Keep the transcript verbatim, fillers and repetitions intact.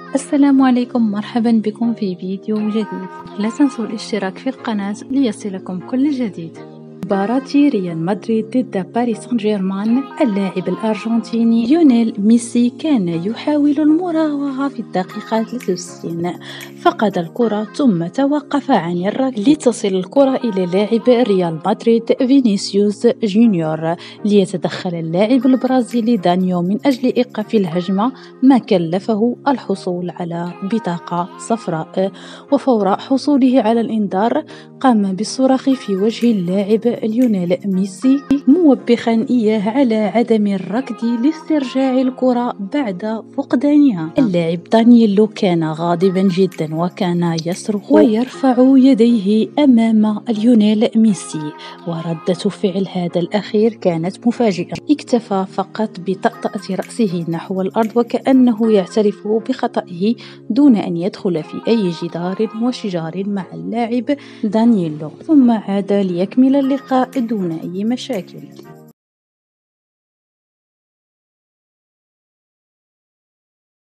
السلام عليكم، مرحبا بكم في فيديو جديد. لا تنسوا الاشتراك في القناة ليصلكم كل جديد. مباراة ريال مدريد ضد باريس سان جيرمان، اللاعب الأرجنتيني ليونيل ميسي كان يحاول المراوغة في الدقيقة ثلاثة وستين، فقد الكرة ثم توقف عن الركض لتصل الكرة إلى لاعب ريال مدريد فينيسيوس جونيور، ليتدخل اللاعب البرازيلي دانيو من أجل إيقاف الهجمة، ما كلفه الحصول على بطاقة صفراء. وفور حصوله على الإنذار قام بالصراخ في وجه اللاعب ليونيل ميسي، موبخا إياه على عدم الركض لاسترجاع الكرة بعد فقدانها. اللاعب دانييلو كان غاضبا جدا وكان يصرخ ويرفع يديه أمام ليونيل ميسي، وردة فعل هذا الأخير كانت مفاجئة. اكتفى فقط بطأطأة رأسه نحو الأرض وكأنه يعترف بخطئه دون أن يدخل في أي جدار وشجار مع اللاعب دانييلو، ثم عاد ليكمل اللقاء دون أي مشاكل.